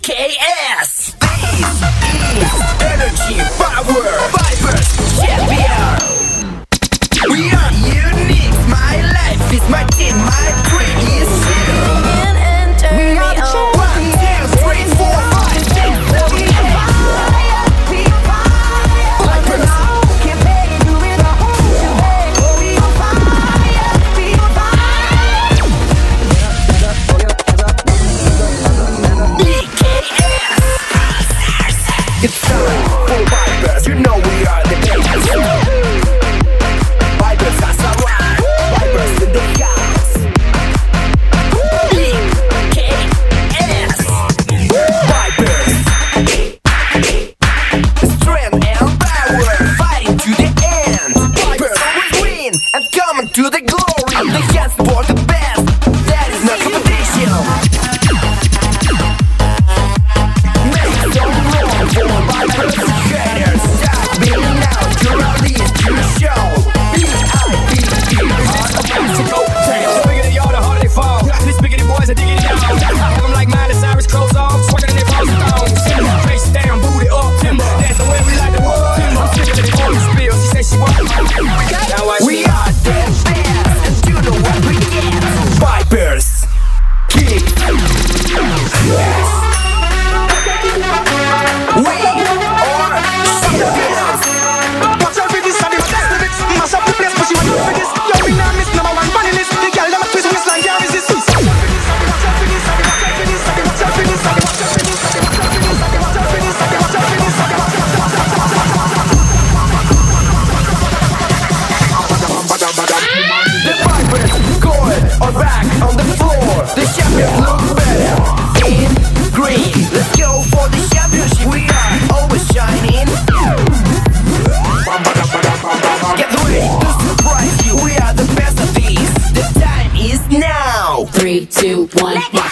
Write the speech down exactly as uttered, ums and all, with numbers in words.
K S. This is energy, power, vibers, champion. We are unique. My life is my team. My dream is you. We are the champions. One, two, three, four, five, six, seven, eight. Vibers. Can't make it through it all. We on fire, we on fire. B K S. It's time for Vibers. You know we are the best. Vibers has arrived. Vibers in the house. B K S. Vibers. Strength and power, fighting to the end. Vibers will win and coming to the glory. The chance for the best. That is no competition. Make some room for Vibers haters. Stop being out. You're our lead to the show. B I B E Mexico. The bigger they are, the harder they fall. These biggity boys are digging it out. Have them like Miley Cyrus, clothes off, swagging in their balls and thongs. Face down, booty up, timber. That's the way we like the world. I'm sick of it all the spill. She said she wants now I We are the best, and you know what we get. Vibers Kick. Yes. We are champions. Watch out for this, I did my best lyrics. Mash up the place, but she went up for this. Yo, we now miss number one funny list. The girl, them a twist waistline, can't resist. Watch out for this, I did watch out for this, I did watch out for this, I did watch out for this, I did watch out for this, I did watch out for this, I did watch out for this, I did watch out for this, I did watch out for this. The Vibers going are back on the floor. The champions look better in green. Let's go for the championship. We are always shining. Get ready to surprise you. We are the best of these. The time is now. Three, two, one.